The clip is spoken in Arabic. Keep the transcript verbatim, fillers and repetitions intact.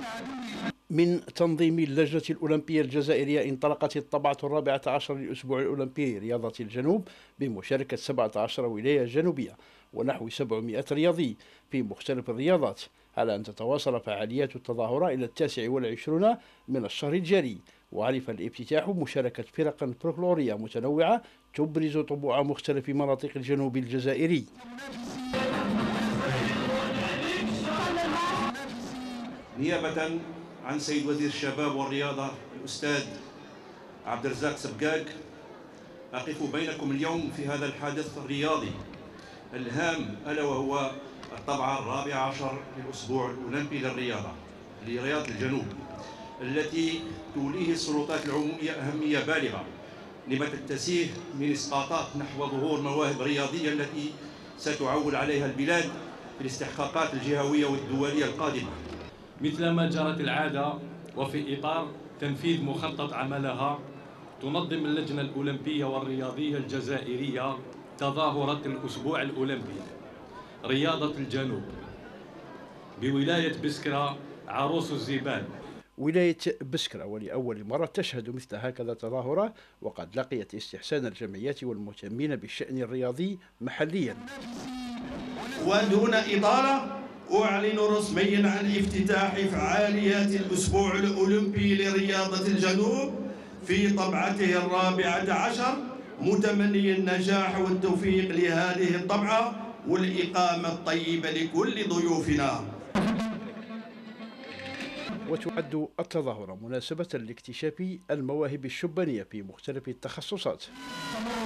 من تنظيم اللجنة الأولمبية الجزائرية انطلقت الطبعة الرابعة عشر للأسبوع الأولمبي لرياضة الجنوب بمشاركة سبعة عشر ولاية جنوبية ونحو سبعمائة رياضي في مختلف الرياضات، على أن تتواصل فعاليات التظاهرة إلى التاسع والعشرون من الشهر الجاري. وعرف الافتتاح مشاركة فرق فولكلورية متنوعة تبرز طبوع مختلف مناطق الجنوب الجزائري. نيابة عن سيد وزير الشباب والرياضة الأستاذ عبد الرزاق سبقاق، أقف بينكم اليوم في هذا الحادث الرياضي الهام، ألا وهو الطبعة الرابعة عشر للأسبوع الأولمبي للرياضة لرياضة الجنوب، التي توليه السلطات العمومية أهمية بالغة لما تتسيه من إسقاطات نحو ظهور مواهب رياضية التي ستعول عليها البلاد في الاستحقاقات الجهوية والدولية القادمة. مثلما جرت العادة وفي إطار تنفيذ مخطط عملها، تنظم اللجنة الأولمبية والرياضية الجزائرية تظاهرة الأسبوع الأولمبي رياضة الجنوب بولاية بسكرة عروس الزبال. ولاية بسكرة ولأول مرة تشهد مثل هكذا تظاهرة، وقد لقيت استحسان الجمعيات والمهتمين بالشأن الرياضي محليا. ودون إطالة أعلن رسميا عن افتتاح فعاليات الأسبوع الأولمبي لرياضة الجنوب في طبعته الرابعة عشر، متمني النجاح والتوفيق لهذه الطبعة والإقامة الطيبة لكل ضيوفنا. وتعد التظاهرة مناسبة لاكتشاف المواهب الشبانية في مختلف التخصصات.